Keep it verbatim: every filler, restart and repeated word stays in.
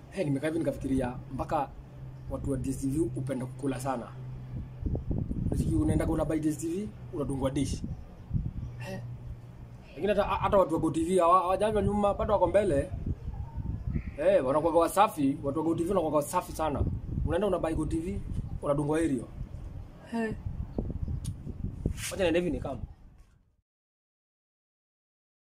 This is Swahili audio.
Hey, nimekaa hivi nikafikiria mpaka watu wa D S T V upenda kukula sana. Sisi unaenda kuna buy D S T V unadungwa dish. Eh. Lakini hata hata watu wa Go T V hawajajwa nyuma, bado wako mbele. Eh, wanakuwa wasafi, watu wa Go T V wanakuwa wasafi sana. Unaenda una buy Go T V unadungwa aerial. Eh. Wacha niende hivi ni kama